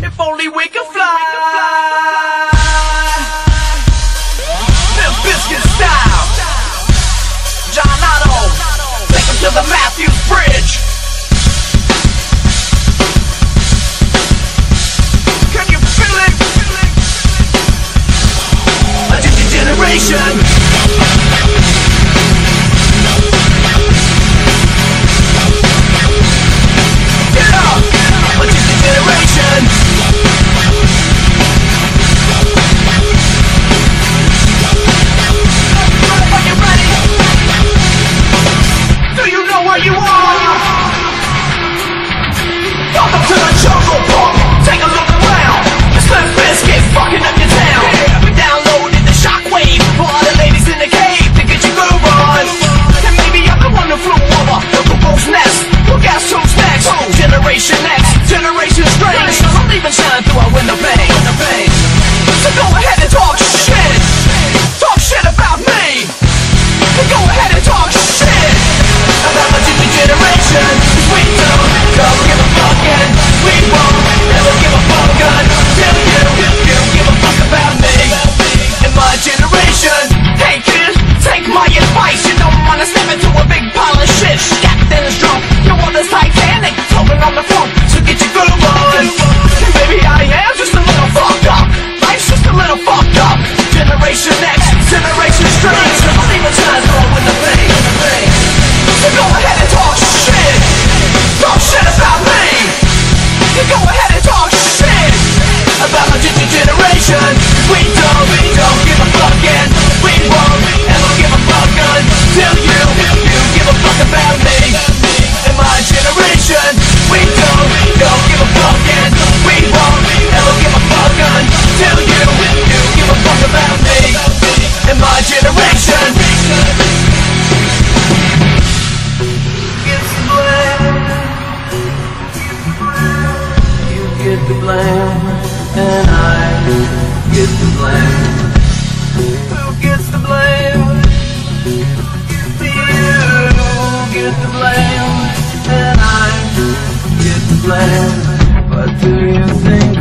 If only we could fly. Limp Bizkit style. John Otto, take him to the Matthews Bridge. Can you feel it? Addicted generation. Get up! Addicted generation. Are you ready? Do you know where you are? Welcome to the Jungle Book. Take a look around. It's Limp Bizkit fucking up your town. We downloaded the shockwave for all the ladies in the cave to get your groove on. And maybe I'm the one who flew over the cuckoo's nest. Well, guess who's next? Generation X, Generation Strange. I'll even shine through our window pane. So go ahead and talk shit. Talk shit about me. Go ahead and talk shit about my generation. We don't give a fuck and we won't never give a fuck until you give a fuck about me and my generation. Hey kid, take my advice. You don't wanna step into a big pile of shit. Captain is drunk, your mother's Titanic, floating on the floor, so get your groove on. And maybe I am just a little fucked up. Life's just a little fucked up. Generation X, Generation Strange. I'll even shine through a window pane. So go ahead and talk shit. Talk shit about me. You go ahead and talk shit about my generation. We don't give a fuck and we won't ever give a fuck until you give a fuck about me and my generation. We don't give a fuck and we won't ever give a fuck until you give a fuck about me and my generation. Get the blame, and I get the blame. Who gets the blame? You get the blame, and I get the blame. But do you think